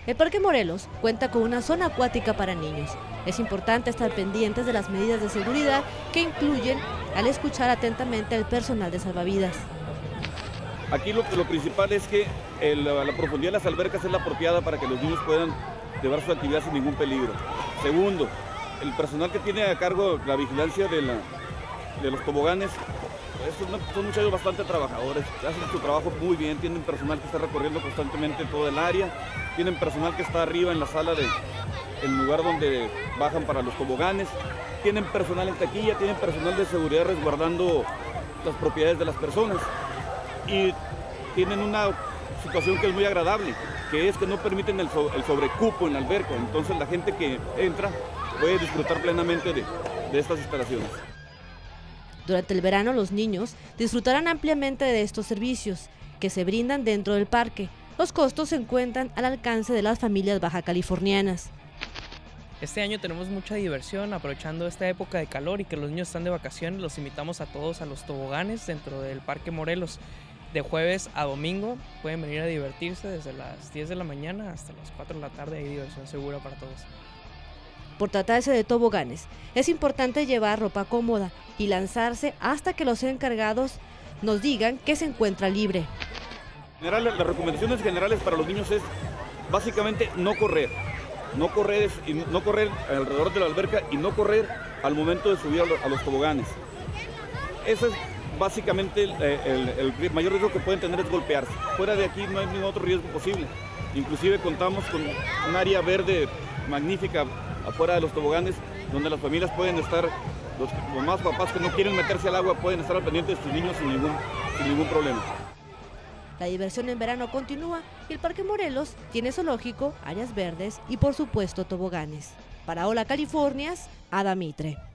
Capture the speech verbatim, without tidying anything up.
El Parque Morelos cuenta con una zona acuática para niños. Es importante estar pendientes de las medidas de seguridad que incluyen al escuchar atentamente al personal de salvavidas. Aquí lo, lo principal es que el, la profundidad de las albercas es la apropiada para que los niños puedan llevar su actividad sin ningún peligro. Segundo, el personal que tiene a cargo la vigilancia de, la, de los toboganes, son, son muchachos bastante trabajadores, hacen su trabajo muy bien, tienen personal que está recorriendo constantemente todo el área, tienen personal que está arriba en la sala de el lugar donde bajan para los toboganes, tienen personal en taquilla, tienen personal de seguridad resguardando las propiedades de las personas y tienen una situación que es muy agradable, que es que no permiten el, so, el sobrecupo en la alberca, entonces la gente que entra puede disfrutar plenamente de, de estas instalaciones. Durante el verano los niños disfrutarán ampliamente de estos servicios que se brindan dentro del parque. Los costos se encuentran al alcance de las familias bajacalifornianas. Este año tenemos mucha diversión, aprovechando esta época de calor y que los niños están de vacaciones, los invitamos a todos a los toboganes dentro del Parque Morelos. De jueves a domingo pueden venir a divertirse desde las diez de la mañana hasta las cuatro de la tarde, hay diversión segura para todos. Por tratarse de toboganes, es importante llevar ropa cómoda y lanzarse hasta que los encargados nos digan que se encuentra libre. En general, las recomendaciones generales para los niños es básicamente no correr. No correr, no correr alrededor de la alberca y no correr al momento de subir a los toboganes. Ese es básicamente el, el, el mayor riesgo que pueden tener es golpearse. Fuera de aquí no hay ningún otro riesgo posible. Inclusive contamos con un área verde magnífica afuera de los toboganes, donde las familias pueden estar, los, los más papás que no quieren meterse al agua pueden estar al pendiente de sus niños sin ningún, sin ningún problema. La diversión en verano continúa y el Parque Morelos tiene zoológico, áreas verdes y por supuesto toboganes. Para Hola Californias, Ada Mitre.